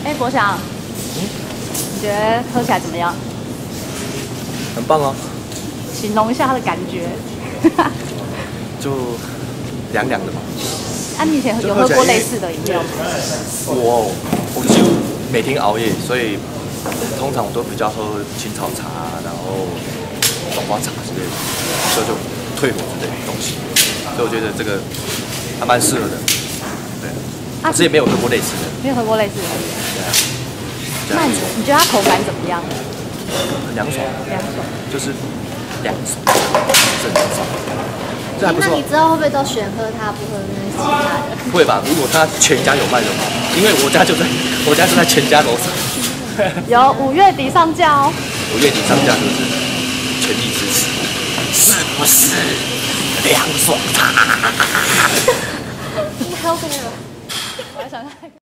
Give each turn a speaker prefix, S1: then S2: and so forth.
S1: 哎，博翔，你觉得喝起来怎么样？
S2: 很棒哦，
S1: 形容一下它的感觉。
S2: 就凉凉的嘛。
S1: 啊，你以前有喝过类似的饮料吗？
S2: 我几乎每天熬夜，所以通常我都比较喝青草茶，然后冬瓜茶之类的，所以就退火之类的东西。所以我觉得这个还蛮适合的。对，我之前没有喝过类似的。
S1: 没有喝过类似的。
S2: 对啊。
S1: 那你觉得它口感怎么样？
S2: 很凉爽。
S1: 凉爽。
S2: 就是凉爽，是很凉爽。这还不错。
S3: 那你之后会不会都选喝它，不喝那些其他的？
S2: 会吧，如果他全家有卖的话，因为我家就在全家楼上。
S1: 有5月底上架哦。
S2: 5月底上架就是全力支持，是不是凉爽茶？
S3: 你还 OK 了？
S1: 我还想看。